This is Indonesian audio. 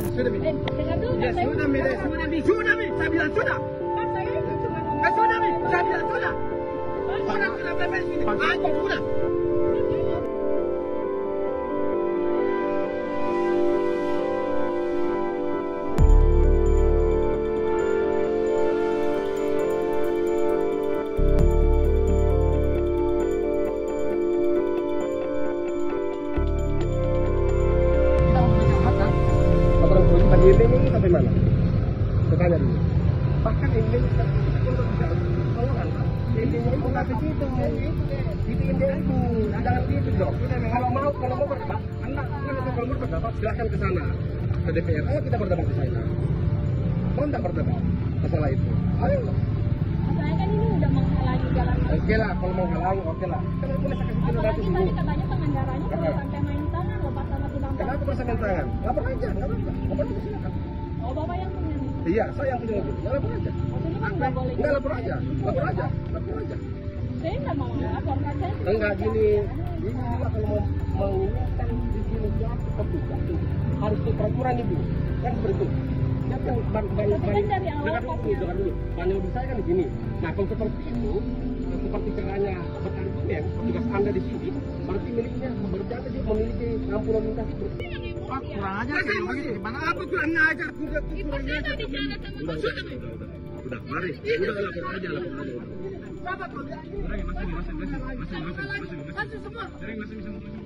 Sudah, Mi. Dengar dulu. Ya, sudah, Mi. Sudah, Mi. Saya bilang sudah. Saya itu cuma Sudah, Mi. Saya bilang sudah. Sudah, berapa sini? Aja, sudah. Ini sampai mana? Saya dulu. Bahkan ini untuk bisa tolongan, ini bukan di situ. Itu itu, jangan gitu dong. Kalau mau berdebat, kalau mau berdebat silakan ke sana ke DPR. Ayo kita berdebat di sana. Mau nggak berdebat masalah itu? Ayo. Saya kan ini udah menghalangi jalan. Oke lah, kalau mau halangi, oke lah. Kan boleh saya kasih Apalagi dulu. tadi katanya pengendaranya kalau sampai main tangan loh pas sama tilang. Kenapa bisa main tangan? Lapor aja, nggak apa-apa. Lapor aja silakan. Oh, Bapak yang punya nih. Iya, saya yang punya mobil. Ya lapor aja. Oh, ini kan nggak boleh. Enggak, lapor aja. Lapor aja. Lapor aja. Saya nggak mau lapor, kan saya. Enggak gini. Ini kalau mau mengingatkan di sini ya petugas itu harus ke peraturan ibu. Kan seperti itu. Ya kan dari awal dengar dulu. Ban mobil saya kan di sini. Nah, kalau seperti itu, seperti caranya berargumen, petugas Anda di sini, berarti miliknya berarti dia memiliki lampu lalu lintas itu. Kurang ajar kayak begitu. Mana apa kurang ajar? Kurang ajar. Udah, mari. Udah lapor aja. Berapa tuh? Masih semua.